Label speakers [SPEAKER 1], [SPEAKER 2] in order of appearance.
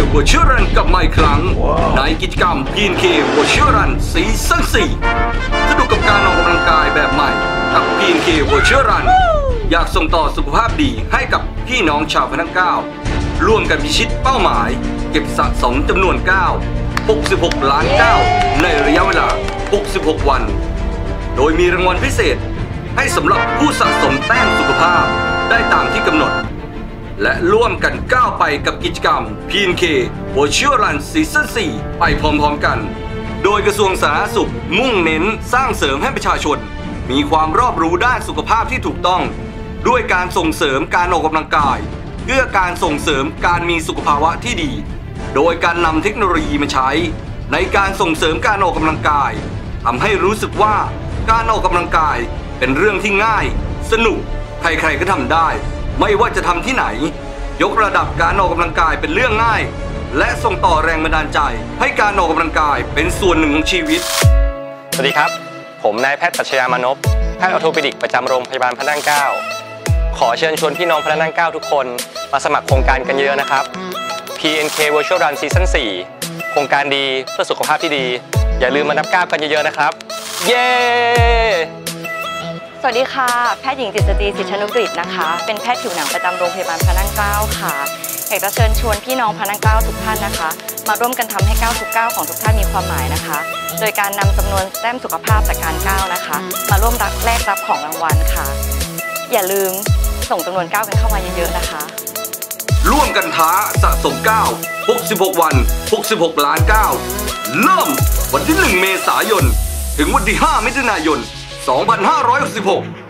[SPEAKER 1] Virtual Run กลับมาอีกครั้งในกิจกรรม PNK Virtual Run ซีซั่น 4 สนุกกับการออกกำลังกายแบบใหม่กับ PNK Virtual Run อยากส่งต่อสุขภาพดีให้กับพี่น้องชาวพนักเก้าร่วมกันพิชิตเป้าหมายเก็บสะสมจำนวน66 ล้านในระยะเวลา66 วันโดยมีรางวัลพิเศษให้สำหรับผู้สะสมแต้มสุขภาพได้ตามที่กำหนดและร่วมกันก้าวไปกับกิจกรรม PNK Virtual Run ซีซั่น 4 ไปพร้อมๆกันโดยกระทรวงสาธารณสุขมุ่งเน้นสร้างเสริมให้ประชาชนมีความรอบรู้ด้านสุขภาพที่ถูกต้องด้วยการส่งเสริมการออกกำลังกายเพื่อการส่งเสริมการมีสุขภาวะที่ดีโดยการนำเทคโนโลยีมาใช้ในการส่งเสริมการออกกำลังกายทำให้รู้สึกว่าการออกกำลังกายเป็นเรื่องที่ง่ายสนุกใครๆก็ทำได้ไม่ว่าจะทำที่ไหนยกระดับการออกกำลังกายเป็นเรื่องง่ายและส่งต่อแรงบันดาลใจให้การออกกำลังกายเป็นส่วนหนึ่งของชีวิต
[SPEAKER 2] สวัสดีครับผมนายแพทย์ปรัชญามานพแพทย์ออร์โทปิดิกประจำโรงพยาบาลพระนั่งเกล้าขอเชิญชวนพี่น้องพระนั่งเกล้าทุกคนมาสมัครโครงการกันเยอะนะครับ PNK Virtual Run ซีซั่น 4 โครงการดีเพื่อสุขภาพที่ดีอย่าลืมมานับก้าวกันเยอะๆนะครับเย้
[SPEAKER 3] สวัสดีค่ะแพทย์หญิงจิตรตรีสิทธนุกฤษนะคะเป็นแพทย์ผิวหนังประจำโรงพยาบาลพระนั่งเกล้าค่ะอยากจะเชิญชวนพี่น้องพระนั่งเกล้าทุกท่านนะคะมาร่วมกันทำให้ก้าวทุกก้าวของทุกท่านมีความหมายนะคะโดยการนำจำนวนแต้มสุขภาพจากการก้าวนะคะมาร่วมแลกรับของรางวัลค่ะอย่าลืมส่งจำนวนก้าวกันเข้ามาเยอะๆนะคะ
[SPEAKER 1] ร่วมกันท้าสะสมก้าว66 วัน66 ล้านก้าวเริ่มวันที่ 1 เมษายนถึงวันที่ 5 มิถุนายน 2566